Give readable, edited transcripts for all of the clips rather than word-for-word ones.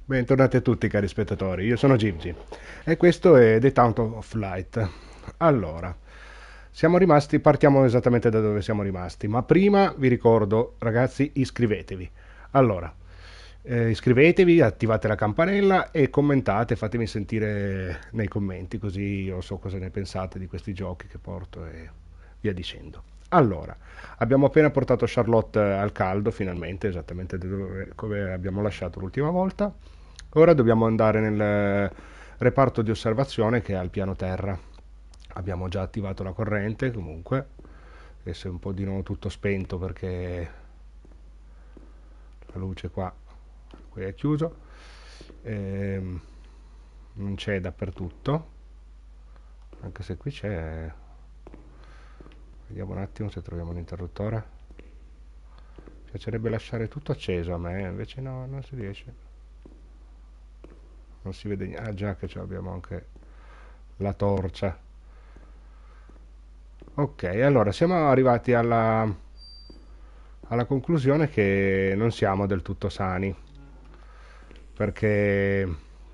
Bentornati a tutti cari spettatori, io sono Gigi e questo è The Town of Light. Allora, siamo rimasti, partiamo esattamente da dove siamo rimasti, ma prima vi ricordo ragazzi iscrivetevi. Allora, iscrivetevi, attivate la campanella e commentate, fatemi sentire nei commenti così io so cosa ne pensate di questi giochi che porto e via dicendo. Allora, abbiamo appena portato Charlotte al caldo, finalmente, esattamente come abbiamo lasciato l'ultima volta. Ora dobbiamo andare nel reparto di osservazione che è al piano terra. Abbiamo già attivato la corrente, comunque, adesso è un po' di nuovo tutto spento perché la luce qui è chiuso. Ehm, Non c'è dappertutto, anche se qui c'è. Vediamo un attimo se troviamo un interruttore. Piacerebbe lasciare tutto acceso a me, invece no, non si riesce. Non si vede niente. Ah già che abbiamo anche la torcia. Ok, allora siamo arrivati alla conclusione che non siamo del tutto sani, perché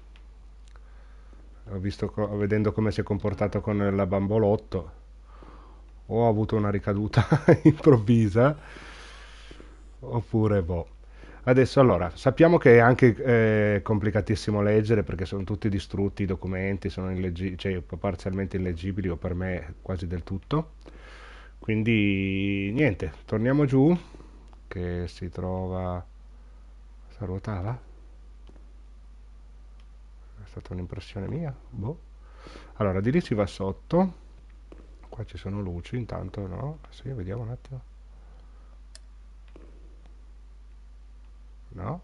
vedendo come si è comportato con la bambolotto, o ha avuto una ricaduta improvvisa, oppure boh. Adesso allora, sappiamo che è anche complicatissimo leggere perché sono tutti distrutti i documenti, sono cioè, parzialmente illeggibili o per me quasi del tutto. Quindi niente, torniamo giù che si trova. Si ruotava? È stata un'impressione mia? Boh. Allora, di lì si va sotto. Qua ci sono luci, intanto no? Sì, vediamo un attimo. No?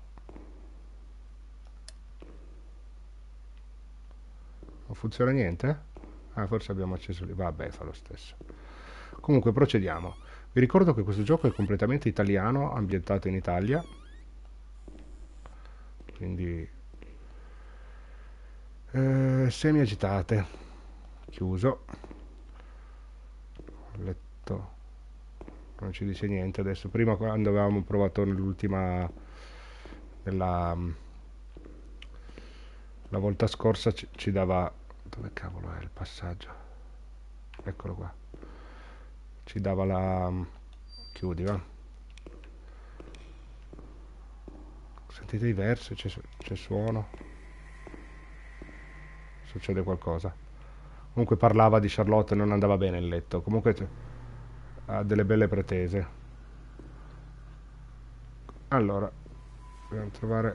Non funziona niente? Ah, forse abbiamo acceso lì. Vabbè, fa lo stesso. Comunque, procediamo. Vi ricordo che questo gioco è completamente italiano, ambientato in Italia. Quindi semi agitate. Chiuso. Letto. Non ci dice niente adesso. Prima quando avevamo provato nell'ultima. Nella. La volta scorsa ci dava. Dove cavolo è il passaggio? Eccolo qua. Ci dava la. Chiudi, va. Sentite i versi, c'è suono. Succede qualcosa. Comunque parlava di Charlotte e non andava bene il letto. Comunque ha delle belle pretese. Allora, dobbiamo trovare.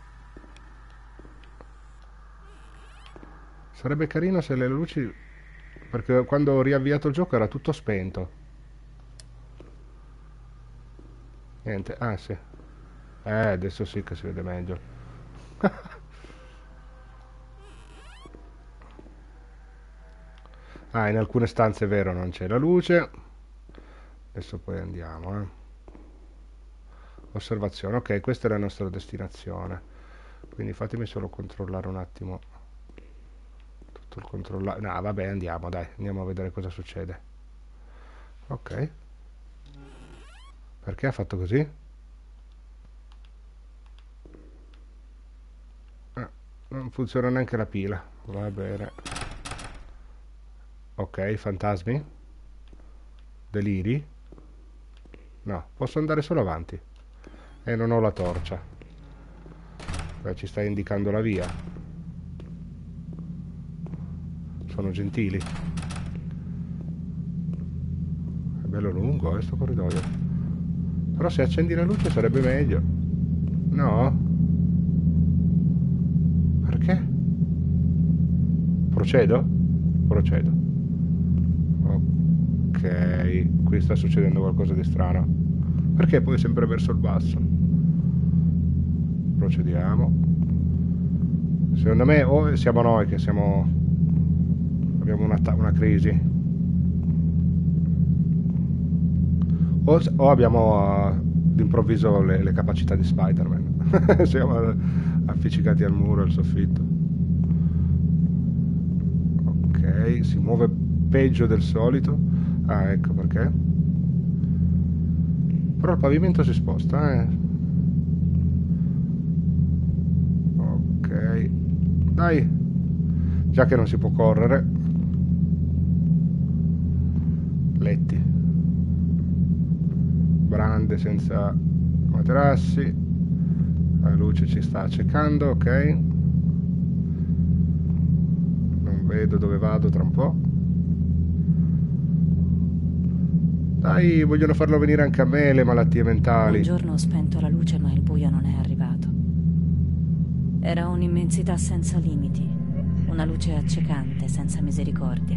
Sarebbe carino se le luci. Perché quando ho riavviato il gioco era tutto spento. Niente, ah sì. Adesso sì che si vede meglio. Ah, in alcune stanze è vero non c'è la luce. Adesso poi andiamo, Osservazione, ok, questa è la nostra destinazione. Quindi fatemi solo controllare un attimo. Tutto il controllare. No, vabbè, andiamo, dai, andiamo a vedere cosa succede. Ok. Perché ha fatto così? Ah, non funziona neanche la pila. Va bene. Ok, fantasmi? Deliri? No, posso andare solo avanti. E non ho la torcia. Beh, ci sta indicando la via. Sono gentili. È bello lungo, sto corridoio. Però se accendi la luce sarebbe meglio. No? Perché? Procedo? Procedo. Ok, qui sta succedendo qualcosa di strano. Perché poi sempre verso il basso? Procediamo. Secondo me o siamo noi che siamo. Abbiamo una crisi. O abbiamo d'improvviso le capacità di Spider-Man. Siamo afficcicati al muro, al soffitto. Ok, si muove peggio del solito. Ah, ecco perché. Però il pavimento si sposta, dai, già che non si può correre. Letti, brande senza materassi, la luce ci sta accecando, ok, non vedo dove vado tra un po'. Dai, vogliono farlo venire anche a me le malattie mentali. Un giorno ho spento la luce, ma il buio non è arrivato. Era un'immensità senza limiti, una luce accecante, senza misericordia.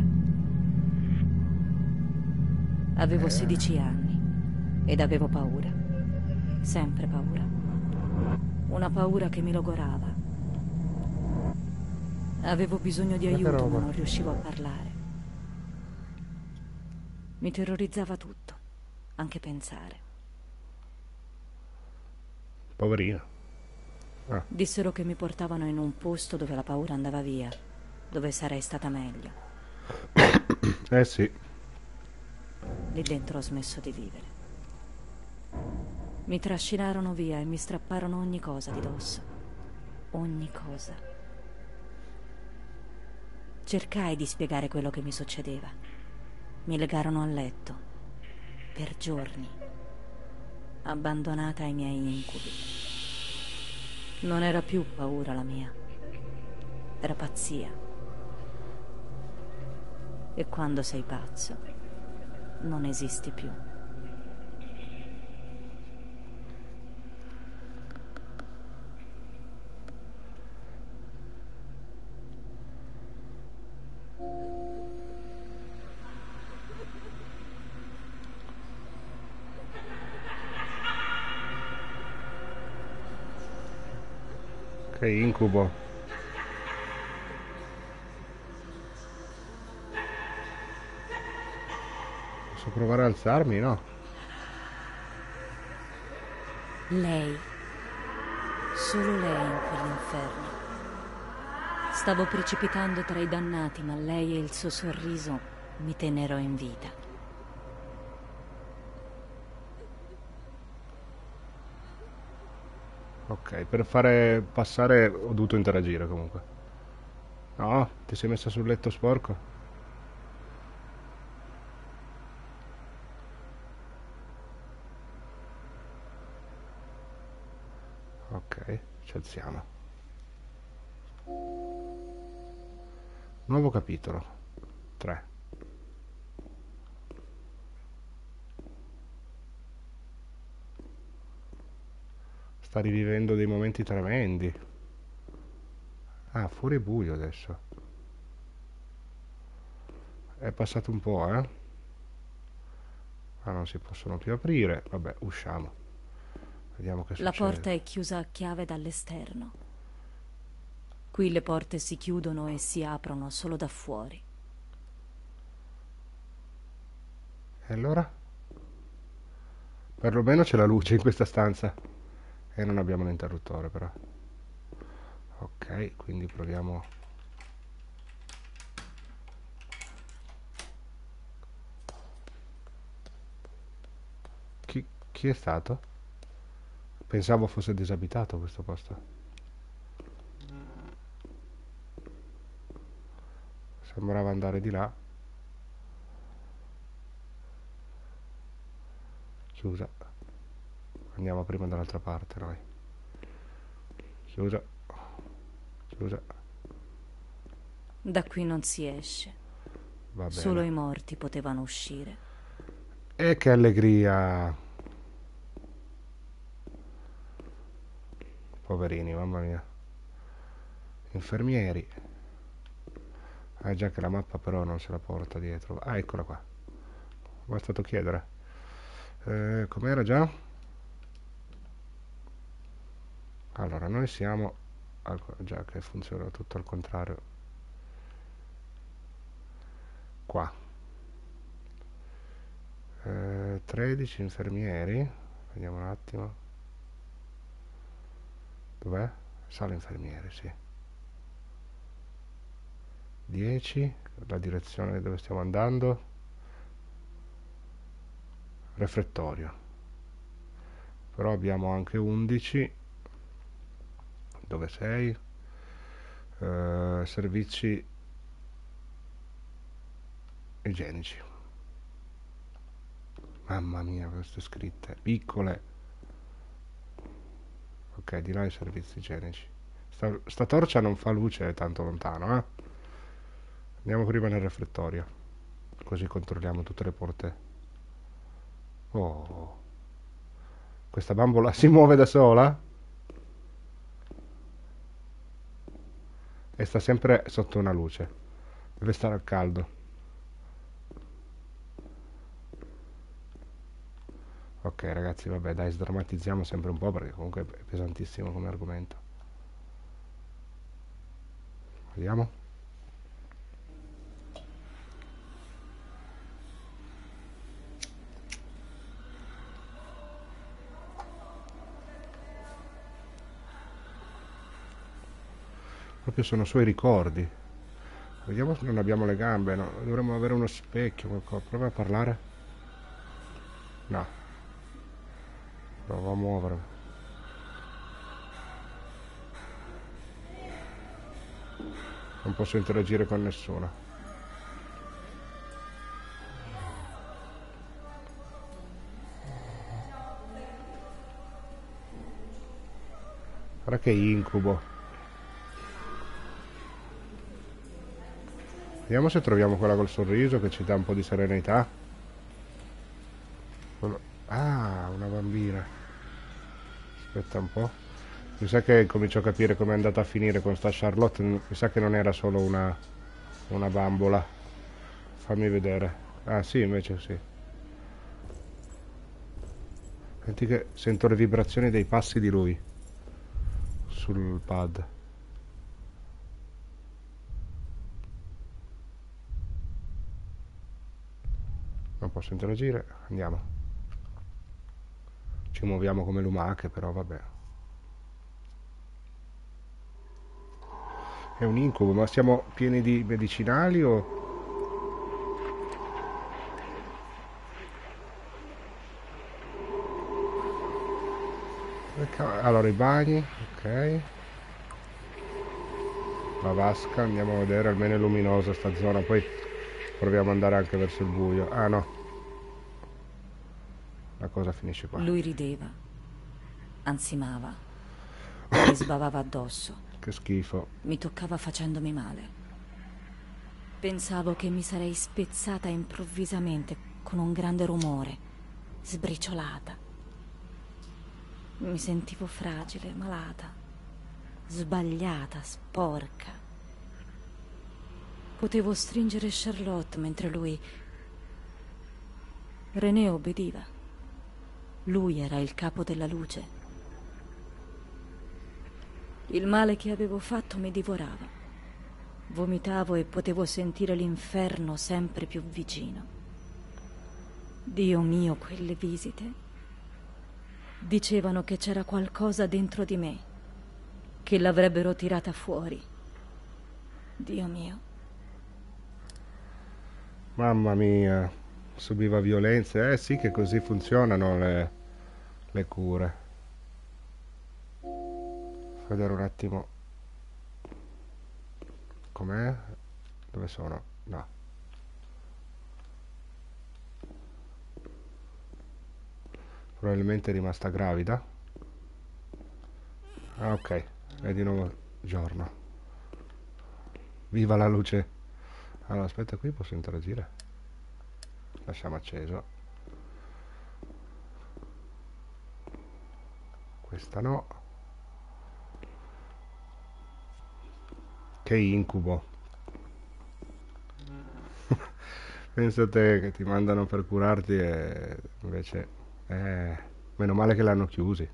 Avevo 16 anni ed avevo paura, sempre paura. Una paura che mi logorava. Avevo bisogno di Ma che aiuto, ma roba. non riuscivo a parlare. Mi terrorizzava tutto, anche pensare. Poverino. Ah. Dissero che mi portavano in un posto dove la paura andava via, dove sarei stata meglio. Eh sì. Lì dentro ho smesso di vivere. Mi trascinarono via e mi strapparono ogni cosa di dosso. Ogni cosa. Cercai di spiegare quello che mi succedeva. Mi legarono al letto. Per giorni. Abbandonata ai miei incubi. Non era più paura la mia. Era pazzia. E quando sei pazzo, non esisti più. Che incubo. Posso provare a alzarmi? No. Lei. Solo lei in quell'inferno. Stavo precipitando tra i dannati, ma lei e il suo sorriso mi tennero in vita. Ok, per fare passare ho dovuto interagire comunque. No, ti sei messa sul letto sporco? Ok, ci alziamo. Nuovo capitolo. 3. Sta rivivendo dei momenti tremendi. Ah, fuori è buio adesso. È passato un po', eh? Ah, non si possono più aprire. Vabbè, usciamo. Vediamo che La porta succede. è chiusa a chiave dall'esterno. Qui le porte si chiudono e si aprono solo da fuori. E allora? Perlomeno c'è la luce in questa stanza. E non abbiamo l'interruttore però. Ok, quindi proviamo. Chi è stato? Pensavo fosse disabitato questo posto. Sembrava andare di là. Chiusa. Andiamo prima dall'altra parte noi. Chiusa. Chiusa. Da qui non si esce. Va Solo bene. i morti potevano uscire. E che allegria. Poverini, mamma mia. Infermieri. Ah, già che la mappa però non se la porta dietro. Ah, eccola qua. Mi è stato chiedere. Com'era già? Allora, noi siamo... già che funziona tutto al contrario. Qua. 13 infermieri. Vediamo un attimo. Dov'è? Sala infermieri, sì. 10. La direzione dove stiamo andando. Refrettorio. Però abbiamo anche 11. Dove sei? Servizi igienici. Mamma mia, queste scritte piccole. Ok, di là i servizi igienici. Sta torcia non fa luce tanto lontano, eh? Andiamo prima nel refettorio, così controlliamo tutte le porte. Oh, questa bambola si muove da sola e sta sempre sotto una luce. Deve stare al caldo. Ok ragazzi, vabbè, dai, sdrammatizziamo sempre un po' perché comunque è pesantissimo come argomento. Vediamo. Proprio sono suoi ricordi. Vediamo se non abbiamo le gambe, no? Dovremmo avere uno specchio, qualcosa. Prova a parlare. No, prova a muovermi. Non posso interagire con nessuno. Guarda che incubo. Vediamo se troviamo quella col sorriso che ci dà un po' di serenità. Ah, una bambina. Aspetta un po'. Mi sa che comincio a capire come è andata a finire con sta Charlotte. Mi sa che non era solo una bambola. Fammi vedere. Ah sì, invece sì. Senti che sento le vibrazioni dei passi di lui sul pad. Non posso interagire. Andiamo. Ci muoviamo come lumache, però vabbè. È un incubo, ma siamo pieni di medicinali o... Allora, i bagni, ok. La vasca, andiamo a vedere, almeno è luminosa sta zona, poi proviamo ad andare anche verso il buio. Ah no, la cosa finisce qua. Lui rideva, ansimava, mi sbavava addosso, Che schifo. mi toccava facendomi male. Pensavo che mi sarei spezzata improvvisamente con un grande rumore, sbriciolata. Mi sentivo fragile, malata, sbagliata, sporca. Potevo stringere Charlotte mentre lui... René obbediva. Lui era il capo della luce. Il male che avevo fatto mi divorava. Vomitavo e potevo sentire l'inferno sempre più vicino. Dio mio, quelle visite. Dicevano che c'era qualcosa dentro di me, che l'avrebbero tirata fuori. Dio mio. Mamma mia, subiva violenze. Eh sì che così funzionano le cure. Vedere un attimo com'è. Dove sono? No. Probabilmente è rimasta gravida. Ah ok, è di nuovo giorno. Viva la luce. Allora aspetta, qui posso interagire. Lasciamo acceso. Questa no. Che incubo. Pensa a te che ti mandano per curarti e invece... meno male che l'hanno chiusi.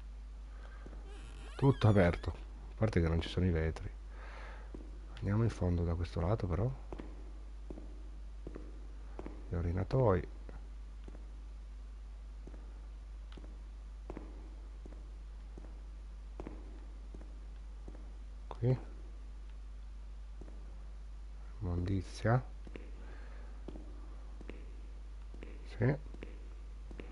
Tutto aperto. A parte che non ci sono i vetri. Andiamo in fondo da questo lato però. Gli orinatoi. Qui. Immondizia. Sì.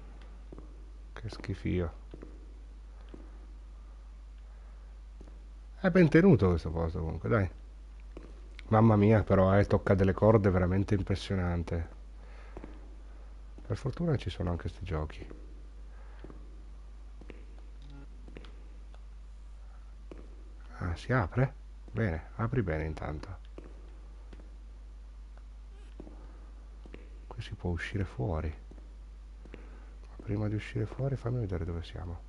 Che schifio. È ben tenuto questo posto comunque, dai. Mamma mia, però, tocca delle corde veramente impressionante. Per fortuna ci sono anche questi giochi. Ah, si apre? Bene, apri bene intanto. Qui si può uscire fuori. Ma prima di uscire fuori fammi vedere dove siamo.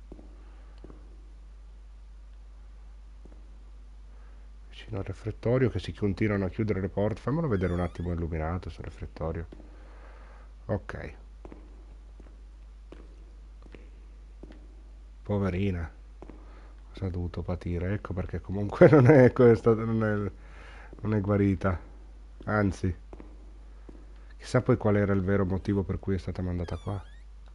Vicino al reflettorio che si continuano a chiudere le porte. Fammelo vedere un attimo illuminato sul reflettorio. Ok, poverina. Cosa ha dovuto patire? Ecco perché comunque non è questa, non è guarita. Anzi, chissà poi qual era il vero motivo per cui è stata mandata qua.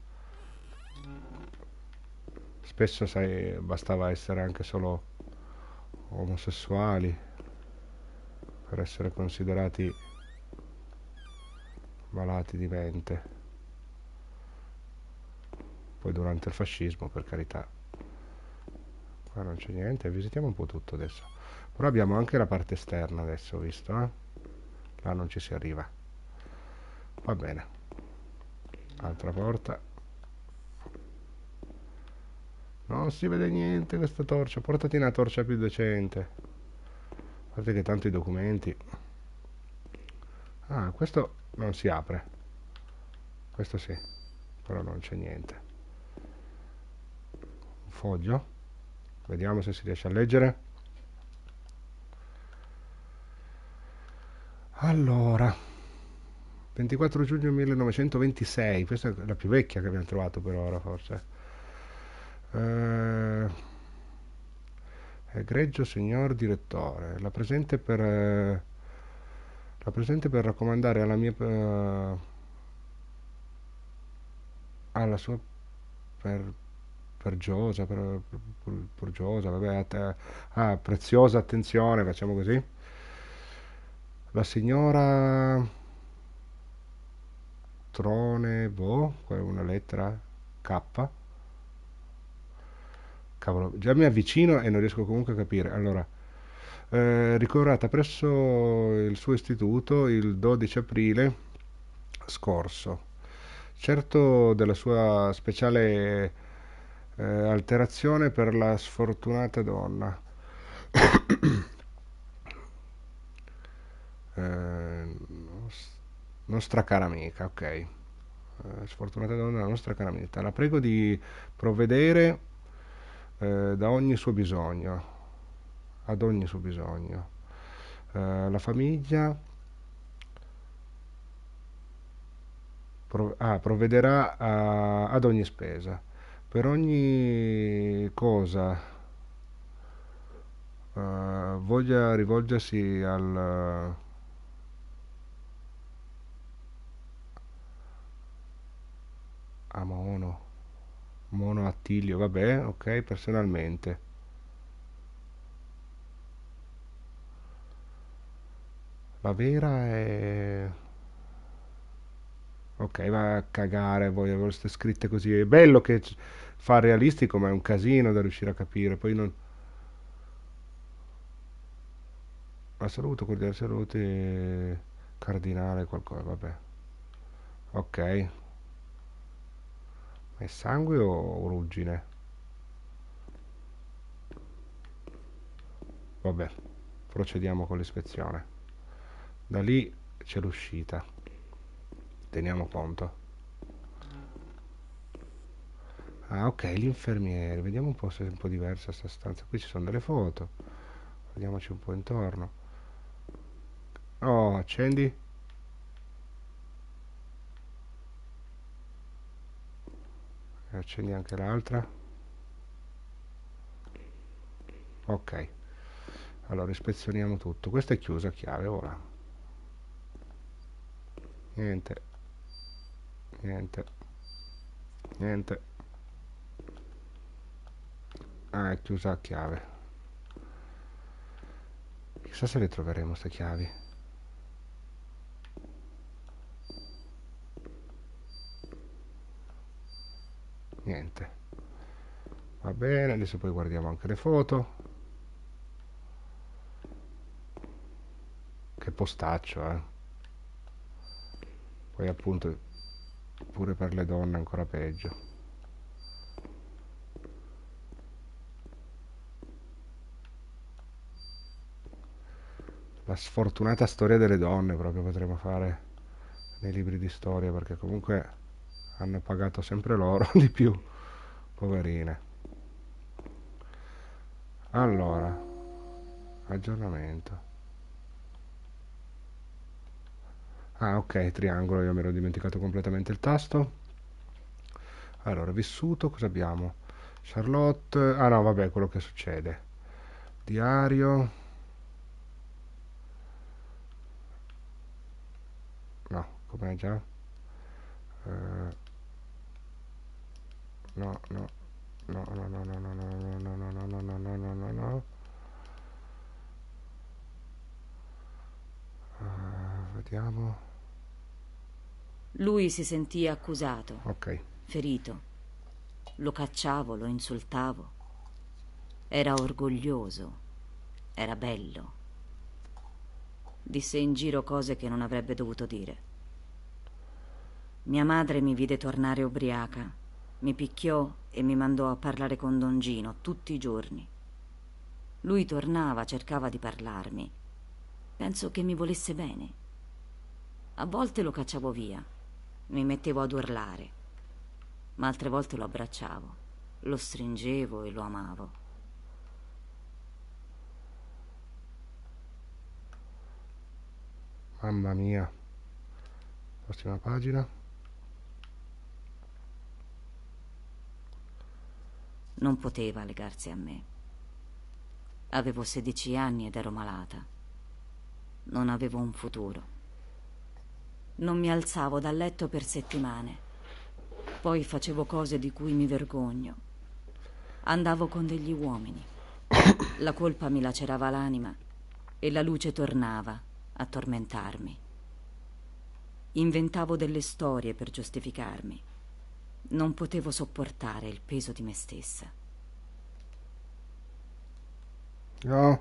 Spesso, sai, bastava essere anche solo omosessuali per essere considerati malati di mente. Poi durante il fascismo, per carità. Qua non c'è niente, visitiamo un po' tutto adesso. Però abbiamo anche la parte esterna adesso, visto, eh? Là non ci si arriva. Va bene. Altra porta. Non si vede niente questa torcia. Portati una torcia più decente. A parte che tanto i documenti. Ah, questo non si apre. Questo sì. Però non c'è niente. Un foglio. Vediamo se si riesce a leggere. Allora, 24 giugno 1926, questa è la più vecchia che abbiamo trovato per ora forse. Eh, Egregio signor direttore, la presente per raccomandare alla mia, alla sua per, pergiosa, purgiosa, vabbè, preziosa attenzione, facciamo così. La signora Tronevo, una lettera K. Cavolo, già mi avvicino e non riesco comunque a capire. Allora, ricoverata presso il suo istituto il 12 aprile scorso. Certo della sua speciale alterazione per la sfortunata donna. Nostra cara amica, ok. Sfortunata donna, la nostra cara amica. La prego di provvedere da ogni suo bisogno, ad ogni suo bisogno. La famiglia provvederà ad ogni spesa. Per ogni cosa voglia rivolgersi a Mono Attilio, vabbè, ok, personalmente. La vera è... Ok, va a cagare, voi avevo queste scritte così. È bello che fa realistico, ma è un casino da riuscire a capire. Poi non... Ma saluto, cordiale salute, cardinale, qualcosa, vabbè. Ok. Ma è sangue o ruggine? Vabbè, procediamo con l'ispezione. Da lì c'è l'uscita. Teniamo conto. Ah, ok, l'infermiere. Vediamo un po' se è un po' diversa sta stanza. Qui ci sono delle foto. Vediamoci un po' intorno. Oh, accendi. E accendi anche l'altra. Ok. Allora, ispezioniamo tutto. Questa è chiusa a chiave ora. Niente, niente, niente. Ah, è chiusa a chiave. Chissà se le troveremo queste chiavi. Niente. Va bene, adesso poi guardiamo anche le foto. che postaccio, eh. Poi appunto pure per le donne ancora peggio. La sfortunata storia delle donne proprio potremmo fare nei libri di storia, perché comunque hanno pagato sempre loro di più, poverine. Allora, aggiornamento. Ah, ok, triangolo, io mi ero dimenticato completamente il tasto. Allora, vissuto, cosa abbiamo? Charlotte, ah no, vabbè, quello che succede. Diario, no, com'è già? Eh, no, no, no, no, no, no, no, no, no, no, no, no, no, no, no, no, no. Vediamo. Lui si sentì accusato, Ok. ferito. Lo cacciavo, lo insultavo. Era orgoglioso, era bello. Disse in giro cose che non avrebbe dovuto dire. Mia madre mi vide tornare ubriaca, mi picchiò e mi mandò a parlare con Don Gino tutti i giorni. Lui tornava, cercava di parlarmi. Penso che mi volesse bene. A volte lo cacciavo via, mi mettevo ad urlare, ma altre volte lo abbracciavo, lo stringevo e lo amavo. Mamma mia. Prossima pagina. Non poteva legarsi a me. Avevo 16 anni ed ero malata. Non avevo un futuro. Non mi alzavo dal letto per settimane. Poi facevo cose di cui mi vergogno. Andavo con degli uomini. La colpa mi lacerava l'anima e la luce tornava a tormentarmi. Inventavo delle storie per giustificarmi. Non potevo sopportare il peso di me stessa. No,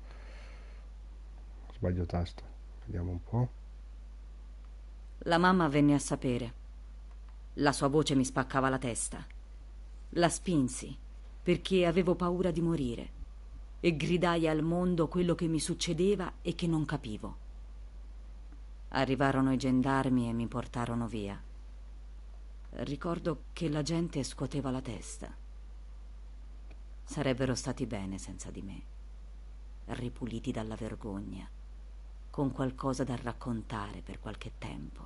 sbaglio tasto. Vediamo un po'. La mamma venne a sapere. La sua voce mi spaccava la testa. La spinsi perché avevo paura di morire e gridai al mondo quello che mi succedeva e che non capivo. Arrivarono i gendarmi e mi portarono via. Ricordo che la gente scuoteva la testa. Sarebbero stati bene senza di me, ripuliti dalla vergogna, con qualcosa da raccontare per qualche tempo.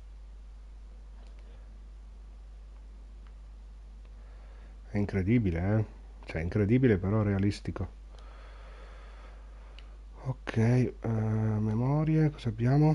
È incredibile, eh? Cioè, incredibile però realistico. Ok, memorie, cosa abbiamo?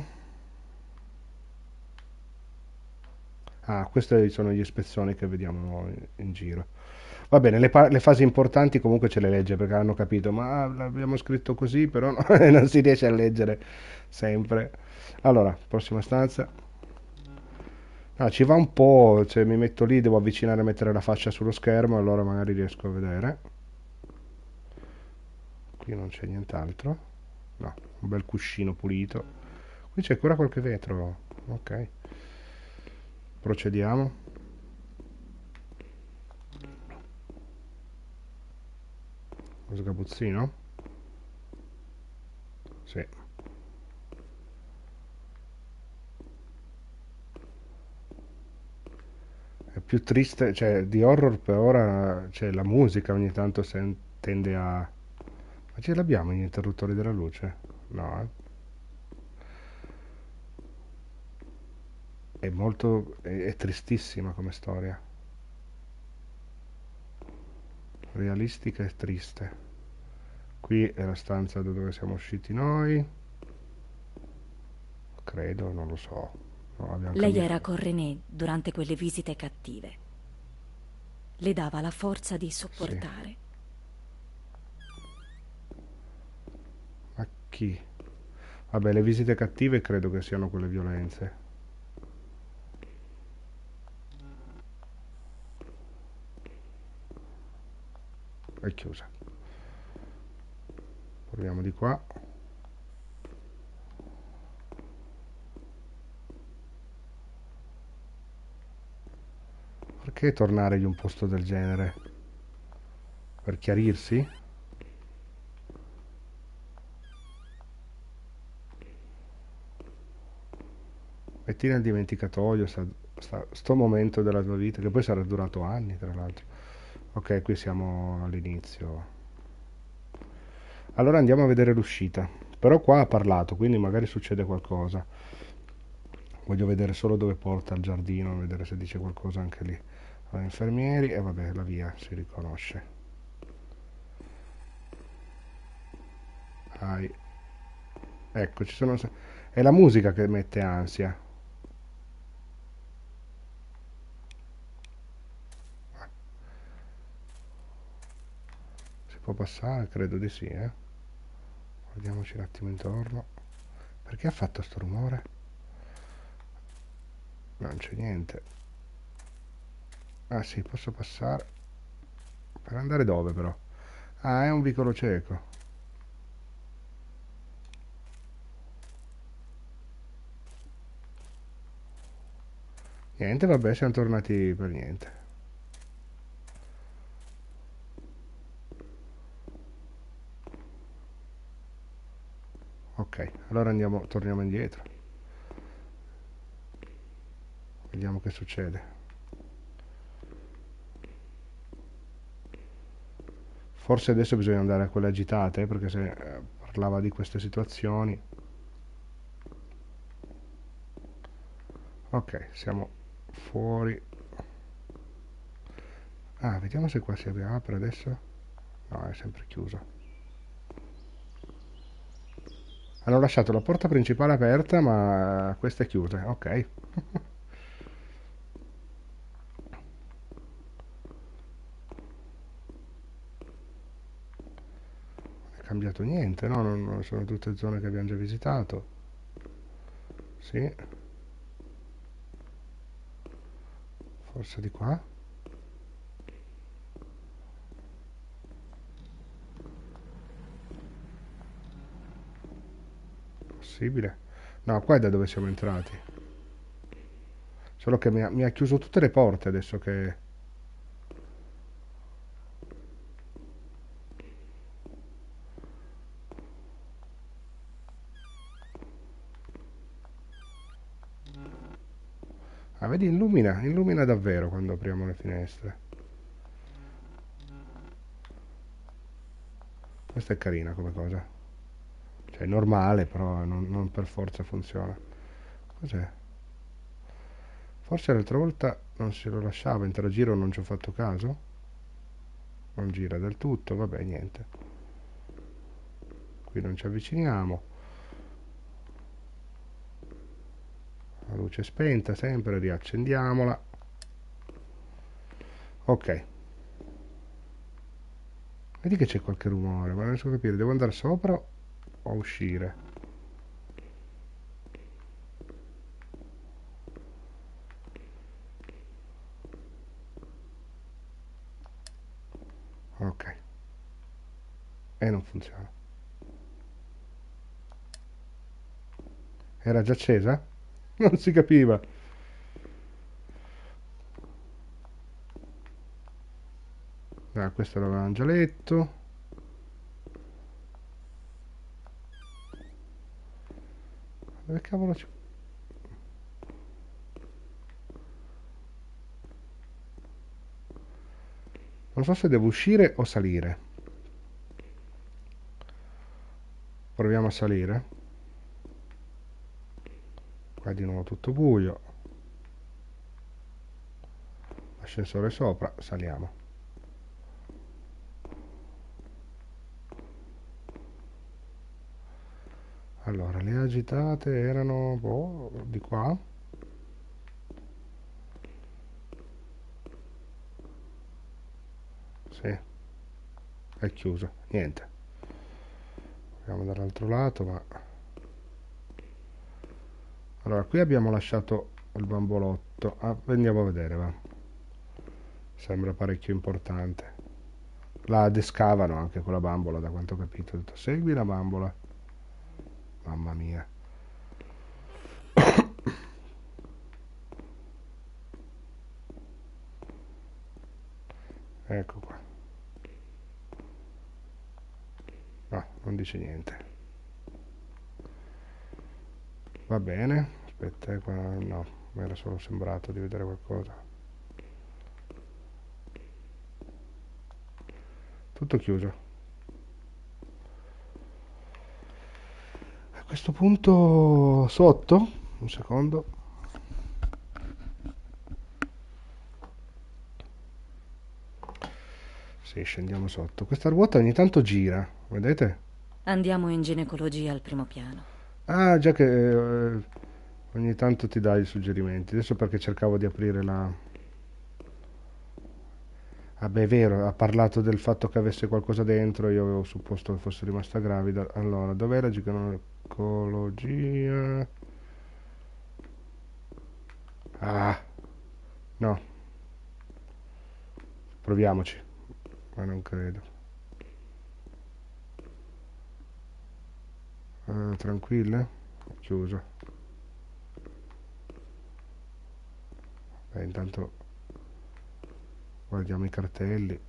Ah, questi sono gli spezzoni che vediamo in giro. Va bene, le fasi importanti comunque ce le legge perché hanno capito, ma l'abbiamo scritto così, però no, non si riesce a leggere sempre. Allora, prossima stanza. Ah, ci va un po', cioè mi metto lì, devo avvicinare e mettere la faccia sullo schermo, allora magari riesco a vedere. Qui non c'è nient'altro. No, un bel cuscino pulito. Qui c'è ancora qualche vetro. Ok. Procediamo. Lo sgabuzzino? Sì. È più triste, cioè di horror per ora, cioè la musica ogni tanto tende a... Ma ce l'abbiamo gli interruttori della luce? No, eh. È molto... è tristissima come storia. Realistica e triste. Qui è la stanza da dove siamo usciti noi. Credo, non lo so. No, abbiamo Lei cambiato. era con René durante quelle visite cattive. Le dava la forza di Sì. sopportare. Ma chi? Vabbè, le visite cattive credo che siano quelle violenze. È chiusa. Proviamo di qua. Perché tornare in un posto del genere? Per chiarirsi? Metti nel dimenticatoio sto momento della tua vita, che poi sarà durato anni, tra l'altro. Ok, qui siamo all'inizio. Allora andiamo a vedere l'uscita. Però qua ha parlato, quindi magari succede qualcosa. Voglio vedere solo dove porta il giardino, vedere se dice qualcosa anche lì. Allora, infermieri, e vabbè, la via si riconosce. Hai. Ecco, ci sono... È la musica che mette ansia. Si può passare? Credo di sì, eh. Guardiamoci un attimo intorno. Perché ha fatto sto rumore? No, non c'è niente. Ah sì, posso passare. Per andare dove però? Ah, è un vicolo cieco. Niente, vabbè, siamo tornati per niente. Ok, allora andiamo, torniamo indietro. Vediamo che succede. Forse adesso bisogna andare a quelle agitate, perché se parlava di queste situazioni. Ok, siamo fuori. Ah, vediamo se qua si apre adesso. No, è sempre chiuso. Hanno lasciato la porta principale aperta, ma questa è chiusa. Ok. Non è cambiato niente, no? Non sono tutte zone che abbiamo già visitato. Sì, forse di qua. Possibile. No, qua è da dove siamo entrati. Solo che mi ha chiuso tutte le porte adesso che... Ah, vedi, illumina, illumina davvero quando apriamo le finestre. Questa è carina come cosa. Cioè, è normale, però non per forza funziona. Cos'è? Forse l'altra volta non se lo lasciava interagire o non ci ho fatto caso? Non gira del tutto, vabbè, niente. Qui non ci avviciniamo. La luce è spenta sempre, riaccendiamola. Ok. Vedi che c'è qualche rumore, ma non riesco a capire, devo andare sopra o uscire? Ok. E non funziona. Era già accesa? Non si capiva. Ah, questo l'avevamo già letto. Dove cavolo c'è? Non so se devo uscire o salire. Proviamo a salire. Qua di nuovo tutto buio. Ascensore sopra, saliamo. Allora, le agitate erano boh, di qua. Sì, è chiuso. Niente. Proviamo dall'altro lato, ma... Allora, qui abbiamo lasciato il bambolotto. Ah, andiamo a vedere, va. Sembra parecchio importante. La adescavano anche con la bambola, da quanto ho capito. Ho detto, segui la bambola. Mamma mia. Ecco qua. No, non dice niente. Va bene. Aspetta, qua no, mi era solo sembrato di vedere qualcosa. Tutto chiuso. A questo punto sotto, un secondo. Sì, scendiamo sotto. Questa ruota ogni tanto gira, vedete? Andiamo in ginecologia al primo piano. Ah, già che ogni tanto ti dà i suggerimenti. Adesso perché cercavo di aprire la... Ah beh, è vero, ha parlato del fatto che avesse qualcosa dentro, io avevo supposto che fosse rimasta gravida. Allora, dov'è la ginecologia? Ah, no, proviamoci, ma non credo. Tranquille? Chiuso. Beh, intanto guardiamo i cartelli.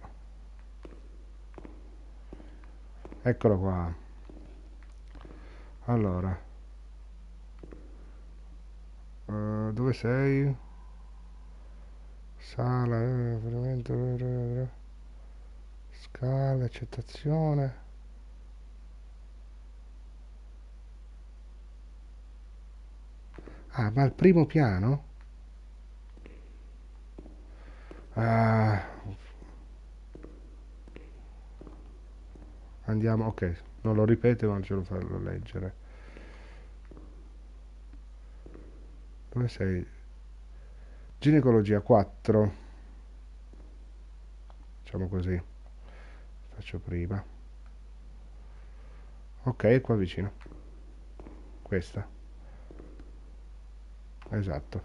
Eccolo qua. Allora, dove sei? Sala, veramente, scala, accettazione. Ah, ma al primo piano? Ah, andiamo, ok, non lo ripete ma ce lo farò leggere. Dove sei? Ginecologia 4. Facciamo così, faccio prima. Ok, qua vicino. Questa, esatto.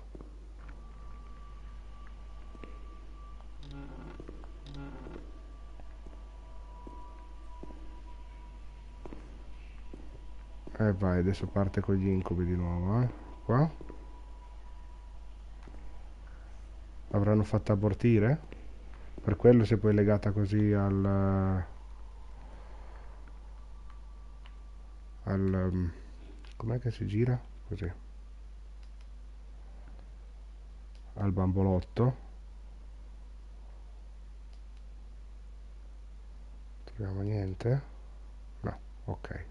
E vai, adesso parte con gli incubi di nuovo, Qua. L'avranno fatta abortire? Per quello si è poi legata così com'è che si gira? Così. Al bambolotto. Troviamo niente? No, ok.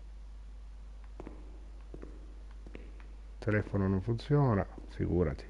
Telefono non funziona, figurati.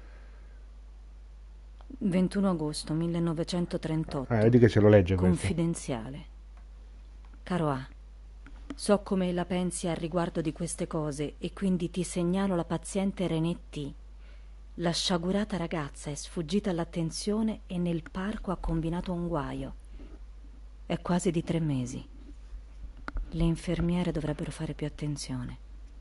21 agosto 1938. Vedi che ce lo legge questo. Confidenziale. Caro A, so come la pensi al riguardo di queste cose e quindi ti segnalo la paziente René T. La sciagurata ragazza è sfuggita all'attenzione e nel parco ha combinato un guaio. È quasi di 3 mesi. Le infermiere dovrebbero fare più attenzione.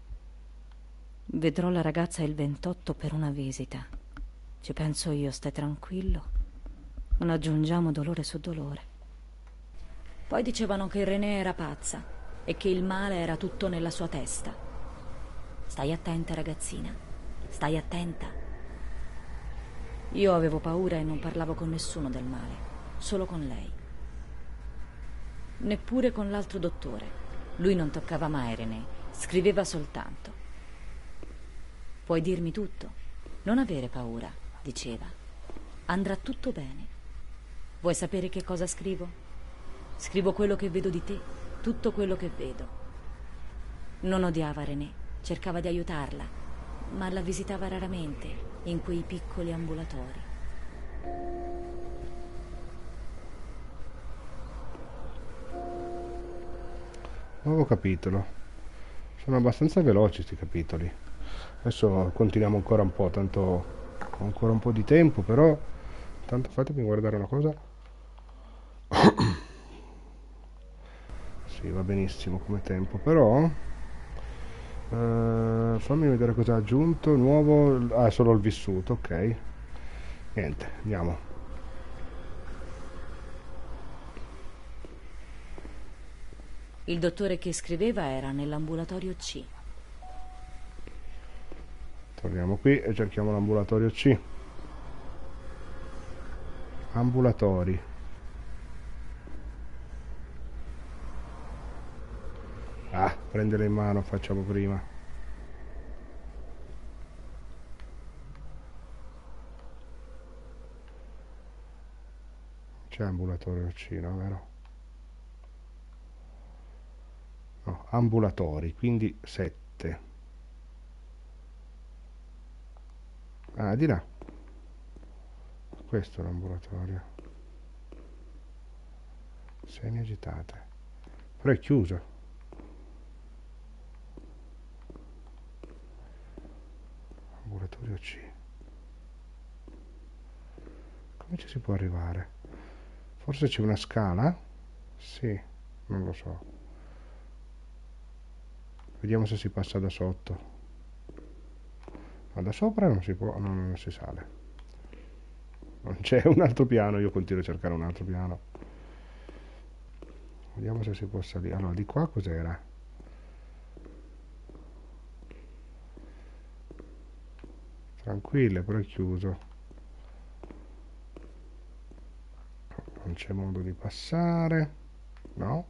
Vedrò la ragazza il 28 per una visita. Ci penso io, stai tranquillo. Non aggiungiamo dolore su dolore. Poi dicevano che René era pazza e che il male era tutto nella sua testa. Stai attenta, ragazzina. Stai attenta. Io avevo paura e non parlavo con nessuno del male, solo con lei. Neppure con l'altro dottore. Lui non toccava mai René, scriveva soltanto. Puoi dirmi tutto, non avere paura, diceva. Andrà tutto bene. Vuoi sapere che cosa scrivo? Scrivo quello che vedo di te, tutto quello che vedo. Non odiava René, cercava di aiutarla, ma la visitava raramente in quei piccoli ambulatori. Nuovo capitolo. Sono abbastanza veloci questi capitoli. Adesso continuiamo ancora un po', tanto ho ancora un po' di tempo, però tanto fatemi guardare una cosa. Sì, va benissimo come tempo, però fammi vedere cosa ha aggiunto. Nuovo, solo il vissuto, ok. Niente, andiamo. Il dottore che scriveva era nell'ambulatorio C. Torniamo qui e cerchiamo l'ambulatorio C. Ambulatori. Ah, prendele in mano, facciamo prima. C'è ambulatorio C, no, vero? No, ambulatori, quindi 7. Ah, di là. Questo è l'ambulatorio. Semi agitate. Però è chiuso. Ambulatorio C. Come ci si può arrivare? Forse c'è una scala? Sì, non lo so. Vediamo se si passa da sotto. Ma da sopra non si può, no, non si sale. Non c'è un altro piano, io continuo a cercare un altro piano. Vediamo se si può salire. Allora, di qua cos'era? Tranquille, però è chiuso. Non c'è modo di passare. No?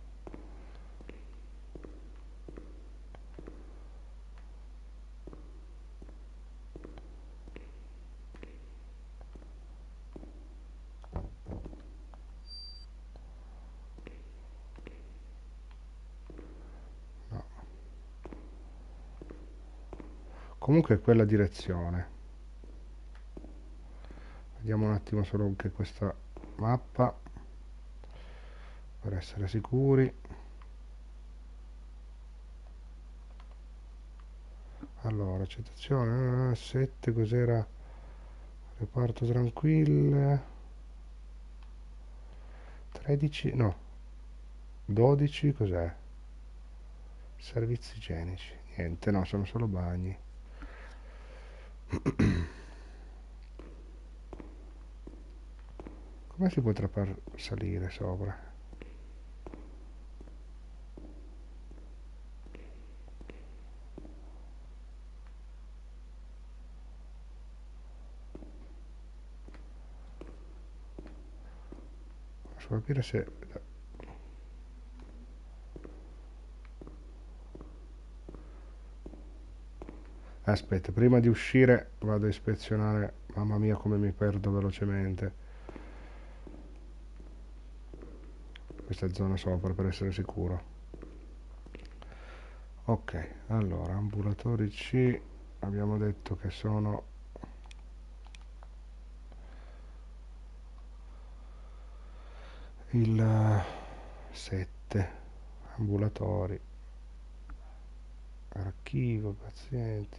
No. Comunque è quella direzione. Vediamo un attimo solo anche questa mappa per essere sicuri. Allora, citazione 7, cos'era? Reparto tranquille. 13, no, 12, cos'è? Servizi igienici. Niente, no, sono solo bagni. Come si potrà far salire sopra? Posso capire se... Aspetta, prima di uscire vado a ispezionare. Mamma mia come mi perdo velocemente. Questa zona sopra per essere sicuro. Ok, allora, ambulatori C. Abbiamo detto che sono... il 7. Ambulatori. Archivio, pazienti.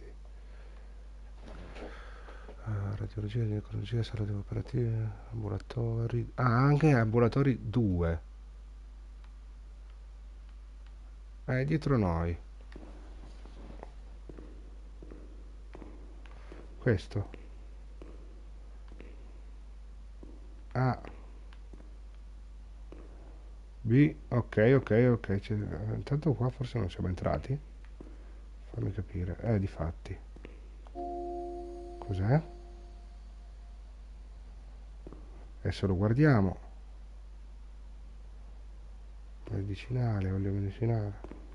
Radiologia, ginecologia, sala operative, ambulatori. Ah, anche ambulatori 2. Dietro noi. Questo. A, B, ok, ok, ok. Intanto qua forse non siamo entrati. Fammi capire. Difatti. Cos'è? Adesso lo guardiamo. Medicinale, olio medicinale.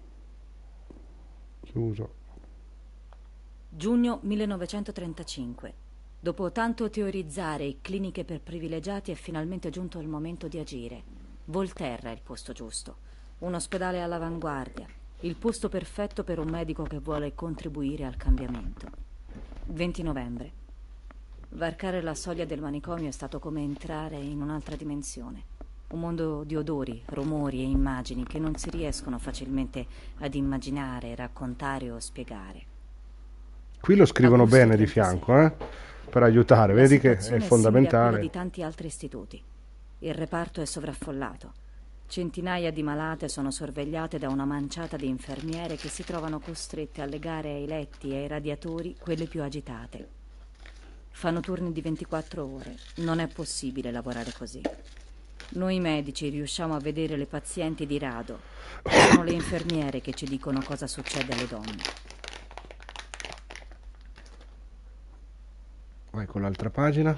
Chiuso. Giugno 1935. Dopo tanto teorizzare e cliniche per privilegiati è finalmente giunto il momento di agire. Volterra è il posto giusto. Un ospedale all'avanguardia. Il posto perfetto per un medico che vuole contribuire al cambiamento. 20 novembre. Varcare la soglia del manicomio è stato come entrare in un'altra dimensione. Un mondo di odori, rumori e immagini che non si riescono facilmente ad immaginare, raccontare o spiegare. Qui lo scrivono Agosto bene di 36. fianco, per aiutare. La Vedi che è situazione è simile a quella fondamentale. di tanti altri istituti. Il reparto è sovraffollato. Centinaia di malate sono sorvegliate da una manciata di infermiere che si trovano costrette a legare ai letti e ai radiatori quelle più agitate. Fanno turni di 24 ore. Non è possibile lavorare così. Noi medici riusciamo a vedere le pazienti di rado. Sono le infermiere che ci dicono cosa succede alle donne. Vai con l'altra pagina.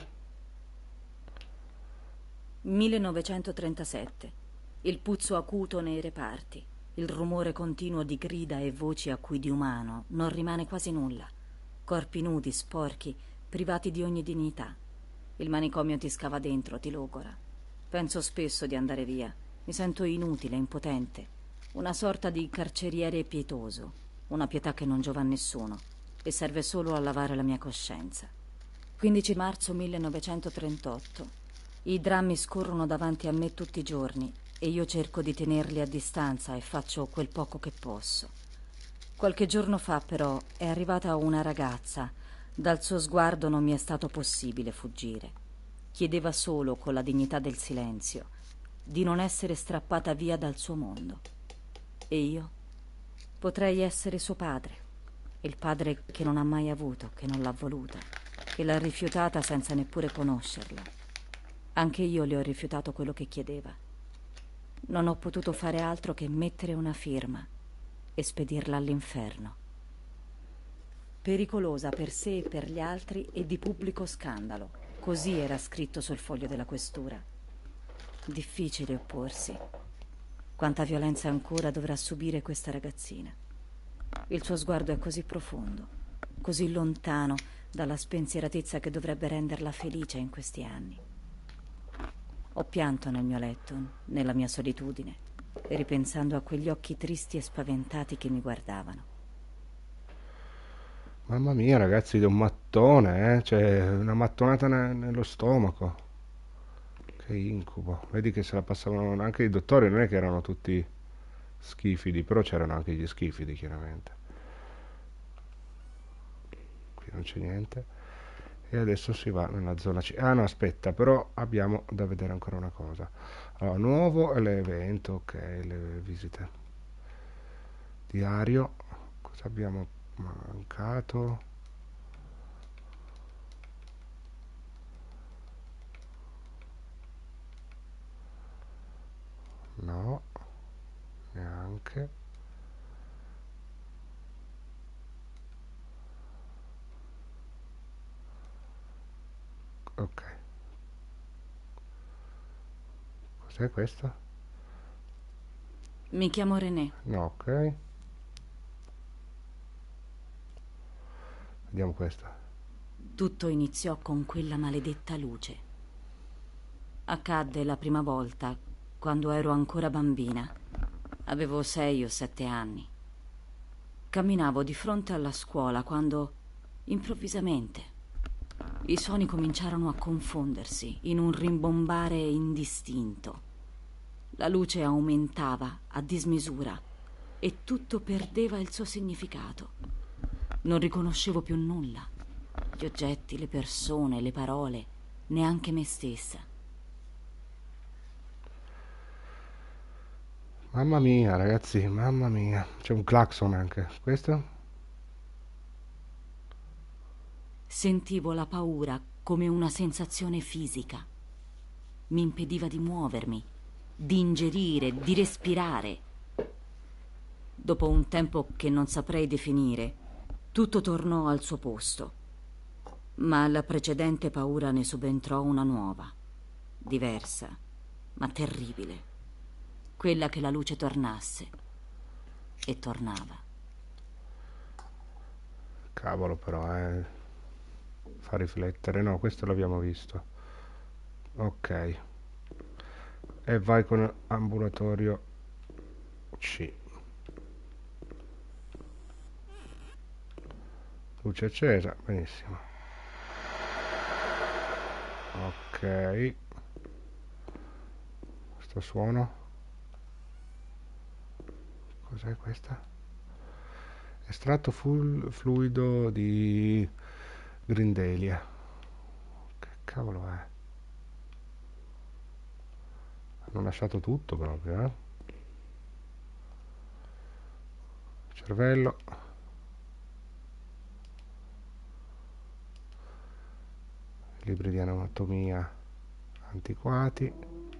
1937. Il puzzo acuto nei reparti. Il rumore continuo di grida e voci a cui di umano non rimane quasi nulla. Corpi nudi, sporchi, privati di ogni dignità. Il manicomio ti scava dentro, ti logora. Penso spesso di andare via. Mi sento inutile, impotente. Una sorta di carceriere pietoso. Una pietà che non giova a nessuno e serve solo a lavare la mia coscienza. 15 marzo 1938. I drammi scorrono davanti a me tutti i giorni e io cerco di tenerli a distanza e faccio quel poco che posso. Qualche giorno fa, però, è arrivata una ragazza. Dal suo sguardo non mi è stato possibile fuggire. Chiedeva solo, con la dignità del silenzio, di non essere strappata via dal suo mondo. E io potrei essere suo padre, il padre che non ha mai avuto, che non l'ha voluta, che l'ha rifiutata senza neppure conoscerla. Anche io le ho rifiutato quello che chiedeva. Non ho potuto fare altro che mettere una firma e spedirla all'inferno. Pericolosa per sé e per gli altri e di pubblico scandalo. Così era scritto sul foglio della questura. Difficile opporsi. Quanta violenza ancora dovrà subire questa ragazzina. Il suo sguardo è così profondo, così lontano dalla spensieratezza che dovrebbe renderla felice in questi anni. Ho pianto nel mio letto, nella mia solitudine, ripensando a quegli occhi tristi e spaventati che mi guardavano. Mamma mia, ragazzi, è un mattone, eh? Cioè, una mattonata nello stomaco. Che incubo. Vedi che se la passavano anche i dottori, non è che erano tutti schifidi, però c'erano anche gli schifidi, chiaramente. Qui non c'è niente. E adesso si va nella zona C. Ah no, aspetta, però abbiamo da vedere ancora una cosa. Allora, nuovo l'evento, ok, le visite. Diario, cosa abbiamo mancato? No, neanche. Ok, cos'è questo? Mi chiamo René. No, ok. Vediamo questo. Tutto iniziò con quella maledetta luce. Accadde la prima volta quando ero ancora bambina. Avevo 6 o 7 anni. Camminavo di fronte alla scuola quando, improvvisamente, i suoni cominciarono a confondersi in un rimbombare indistinto. La luce aumentava a dismisura e tutto perdeva il suo significato. Non riconoscevo più nulla. Gli oggetti, le persone, le parole, neanche me stessa. Mamma mia, ragazzi, mamma mia. C'è un clacson anche. Questo? Sentivo la paura come una sensazione fisica. Mi impediva di muovermi, di ingerire, di respirare. Dopo un tempo che non saprei definire, tutto tornò al suo posto. Ma alla precedente paura ne subentrò una nuova, diversa, ma terribile. Quella che la luce tornasse. E tornava. Cavolo però, fa riflettere. No, questo l'abbiamo visto. Ok. E vai con ambulatorio C. Luce accesa, benissimo. Ok. Questo suono. Cos'è questa? Estratto fluido di Grindelia. Che cavolo è? Hanno lasciato tutto proprio, eh? Cervello. Libri di anatomia antiquati.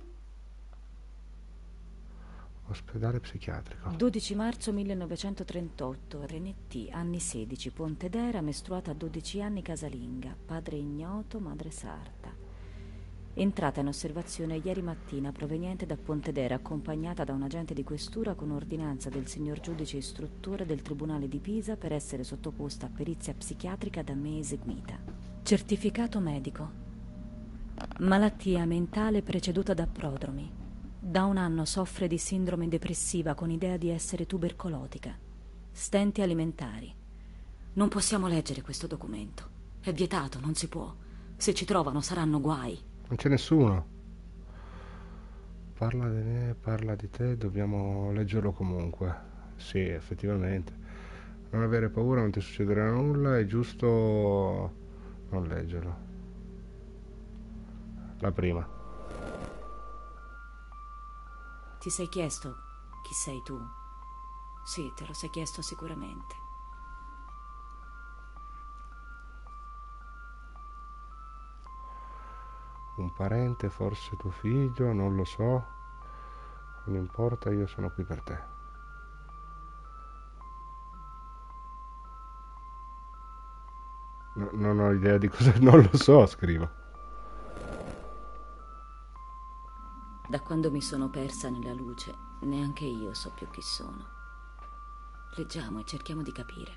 Ospedale psichiatrico. 12 marzo 1938, René T., anni 16, Pontedera, mestruata a 12 anni, casalinga, padre ignoto, madre sarta. Entrata in osservazione ieri mattina proveniente da Pontedera, accompagnata da un agente di questura con ordinanza del signor giudice istruttore del Tribunale di Pisa per essere sottoposta a perizia psichiatrica da me eseguita. Certificato medico. Malattia mentale preceduta da prodromi. Da 1 anno soffre di sindrome depressiva con idea di essere tubercolotica. Stenti alimentari. Non possiamo leggere questo documento. È vietato, non si può. Se ci trovano saranno guai. Non c'è nessuno. Parla di te, dobbiamo leggerlo comunque. Sì, effettivamente. Non avere paura, non ti succederà nulla, è giusto non leggerlo. La prima. Ti sei chiesto chi sei tu? Sì, te lo sei chiesto sicuramente. Un parente, forse tuo figlio, non lo so. Non importa, io sono qui per te. Non ho idea di cosa... Non lo so, scrivo. Da quando mi sono persa nella luce, neanche io so più chi sono. Leggiamo e cerchiamo di capire.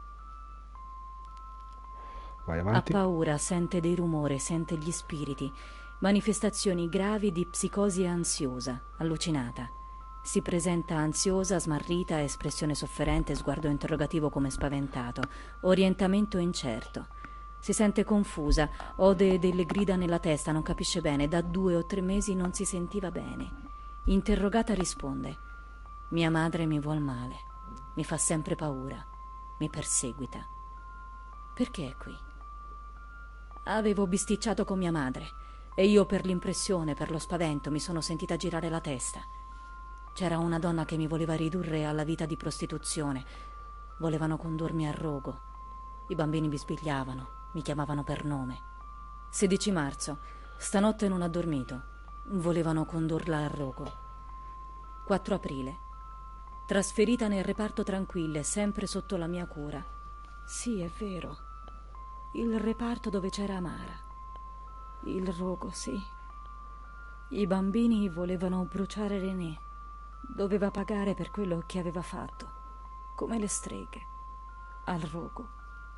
Vai Ha avanti. paura, sente dei rumori, sente gli spiriti, manifestazioni gravi di psicosi ansiosa, allucinata. Si presenta ansiosa, smarrita, espressione sofferente, sguardo interrogativo come spaventato, orientamento incerto. Si sente confusa, ode delle grida nella testa, non capisce bene, da 2 o 3 mesi non si sentiva bene. Interrogata risponde: mia madre mi vuol male, mi fa sempre paura, mi perseguita. Perché è qui? Avevo bisticciato con mia madre e io per l'impressione, per lo spavento, mi sono sentita girare la testa. C'era una donna che mi voleva ridurre alla vita di prostituzione. Volevano condurmi al rogo. I bambini bisbigliavano, mi chiamavano per nome. 16 marzo, stanotte non ha dormito. Volevano condurla al rogo. 4 aprile, trasferita nel reparto tranquille, sempre sotto la mia cura. Sì, è vero. Il reparto dove c'era Amara. Il rogo, sì. I bambini volevano bruciare René. Doveva pagare per quello che aveva fatto. Come le streghe. Al rogo.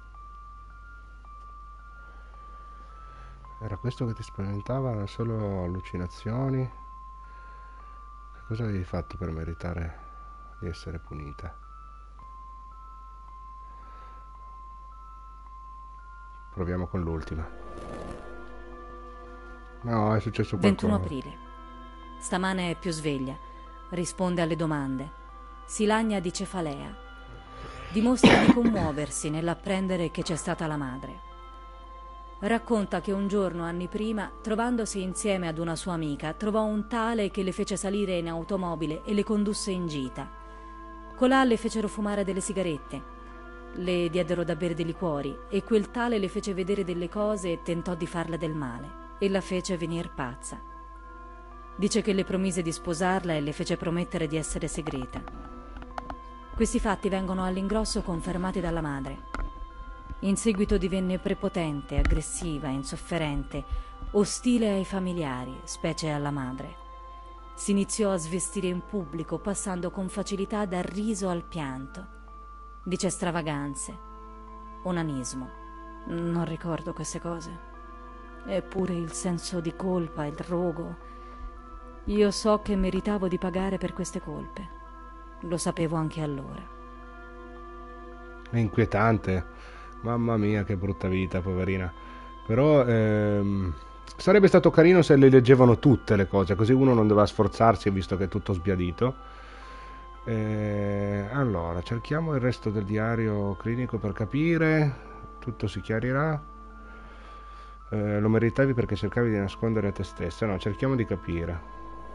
Era questo che ti spaventava? Erano solo allucinazioni? Che cosa avevi fatto per meritare di essere punita? Proviamo con l'ultima. No, è successo 21 qualcosa. aprile. Stamane è più sveglia. Risponde alle domande. Si lagna di cefalea. Dimostra di commuoversi nell'apprendere che c'è stata la madre. Racconta che un giorno, anni prima, trovandosi insieme ad una sua amica, trovò un tale che le fece salire in automobile e le condusse in gita. Colà le fecero fumare delle sigarette, le diedero da bere dei liquori e quel tale le fece vedere delle cose e tentò di farle del male e la fece venir pazza. Dice che le promise di sposarla e le fece promettere di essere segreta. Questi fatti vengono all'ingrosso confermati dalla madre. In seguito divenne prepotente, aggressiva, insofferente, ostile ai familiari, specie alla madre. Si iniziò a svestire in pubblico, passando con facilità dal riso al pianto. Dice stravaganze, onanismo. Non ricordo queste cose. Eppure il senso di colpa, il rogo. Io so che meritavo di pagare per queste colpe. Lo sapevo anche allora. È inquietante. Mamma mia, che brutta vita, poverina. Però sarebbe stato carino se le leggevano tutte le cose, così uno non doveva sforzarsi, visto che è tutto sbiadito. Allora, cerchiamo il resto del diario clinico per capire. Tutto si chiarirà. Lo meritavi perché cercavi di nascondere a te stessa. No, cerchiamo di capire.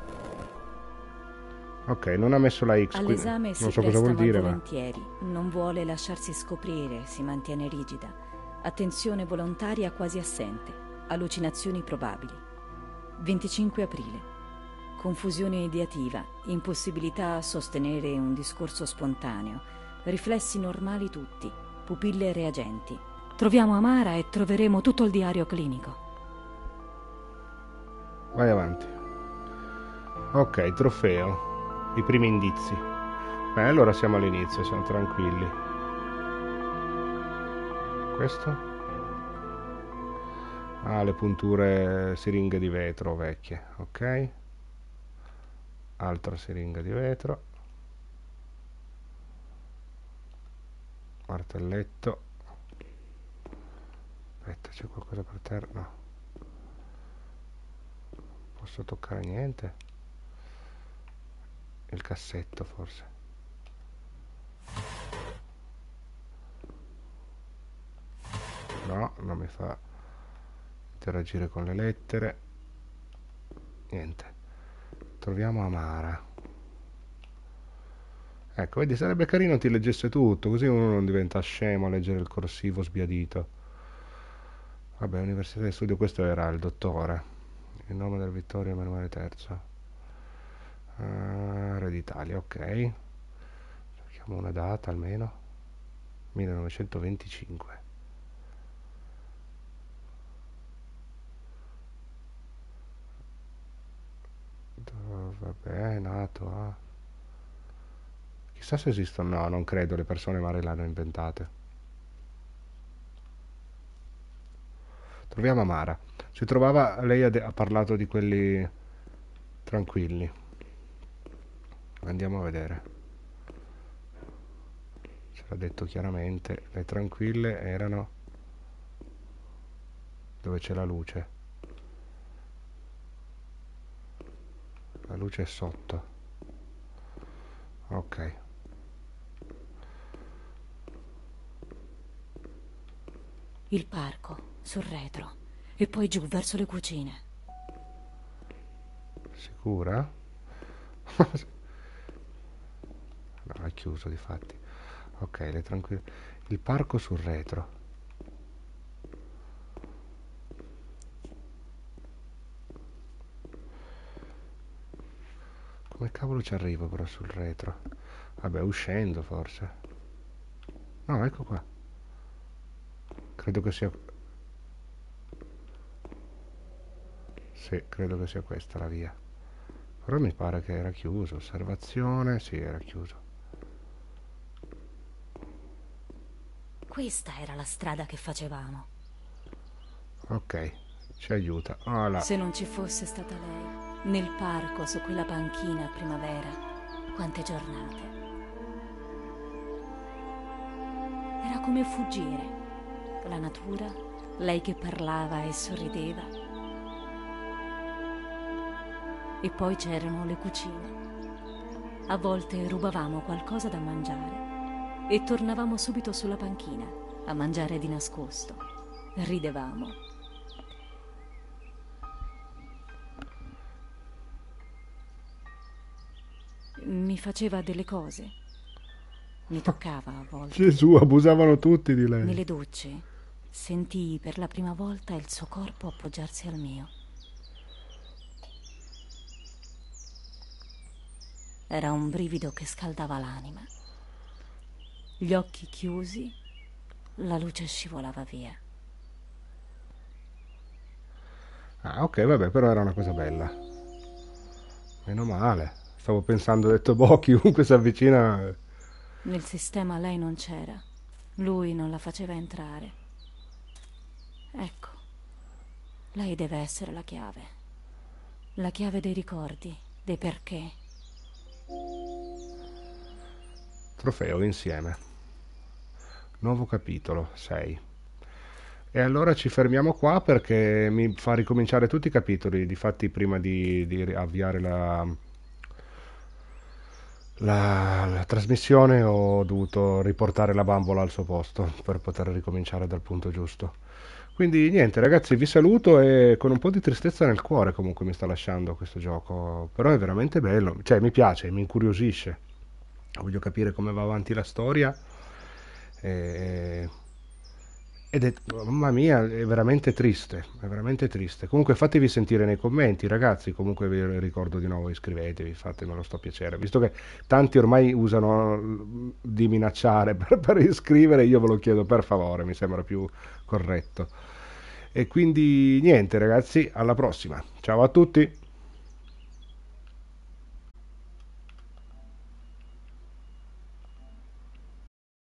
Ok, non ha messo la X, All'esame non si so cosa vuol presta dire, ma... volentieri, non vuole lasciarsi scoprire, si mantiene rigida. Attenzione volontaria quasi assente, allucinazioni probabili. 25 aprile. Confusione ideativa, impossibilità a sostenere un discorso spontaneo, riflessi normali tutti, pupille reagenti. Troviamo Amara e troveremo tutto il diario clinico. Vai avanti. Ok, trofeo. I primi indizi. Beh, allora siamo all'inizio, siamo tranquilli. Questo? Ah, le punture siringhe di vetro vecchie. Ok. Altra siringa di vetro. Martelletto. Aspetta, c'è qualcosa per terra? No. Posso toccare niente? Il cassetto forse. No, non mi fa interagire con le lettere. Niente. Troviamo Amara. Ecco, vedi, sarebbe carino ti leggesse tutto, così uno non diventa scemo a leggere il corsivo sbiadito. Vabbè, Università di Studio, questo era il dottore. Il nome del Vittorio Emanuele III. Re d'Italia, ok. Cerchiamo una data almeno. 1925. Vabbè, è nato a... Chissà se esistono... No, non credo, le persone male l'hanno inventate. Troviamo Amara. Si trovava... Lei ha parlato di quelli tranquilli. Andiamo a vedere. C'era detto chiaramente, le tranquille erano dove c'è la luce. La luce è sotto. Ok. Il parco, sul retro, e poi giù verso le cucine. Sicura? No, è chiuso di fatti. Ok, le tranquille. Il parco sul retro. Come cavolo ci arrivo però sul retro? Vabbè, uscendo forse. No, ecco qua. Credo che sia... Sì, credo che sia questa la via. Però mi pare che era chiuso. Osservazione, sì, era chiuso. Questa era la strada che facevamo. Ok, ci aiuta. Ah là. Se non ci fosse stata lei, nel parco, su quella panchina a primavera, quante giornate. Era come fuggire. La natura, lei che parlava e sorrideva. E poi c'erano le cucine. A volte rubavamo qualcosa da mangiare e tornavamo subito sulla panchina a mangiare di nascosto. Ridevamo. Mi faceva delle cose. Mi toccava a volte. Gesù, abusavano tutti di lei. Nelle docce sentii per la prima volta il suo corpo appoggiarsi al mio. Era un brivido che scaldava l'anima. Gli occhi chiusi, la luce scivolava via. Ah, ok, vabbè, però era una cosa bella. Meno male. Stavo pensando, ho detto, boh, chiunque si avvicina... Nel sistema lei non c'era. Lui non la faceva entrare. Ecco, lei deve essere la chiave. La chiave dei ricordi, dei perché. Trofeo insieme. Nuovo capitolo, 6. E allora ci fermiamo qua perché mi fa ricominciare tutti i capitoli. Difatti, prima di avviare la trasmissione ho dovuto riportare la bambola al suo posto per poter ricominciare dal punto giusto. Quindi niente ragazzi, vi saluto e con un po' di tristezza nel cuore comunque mi sta lasciando questo gioco, però è veramente bello, cioè mi piace, mi incuriosisce. Voglio capire come va avanti la storia. E... Ed è, mamma mia, è veramente triste, è veramente triste. Comunque fatevi sentire nei commenti, ragazzi, comunque vi ricordo di nuovo, iscrivetevi, fatemelo, sto piacere. Visto che tanti ormai usano di minacciare per iscrivere, io ve lo chiedo per favore, mi sembra più corretto. E quindi niente ragazzi, alla prossima. Ciao a tutti.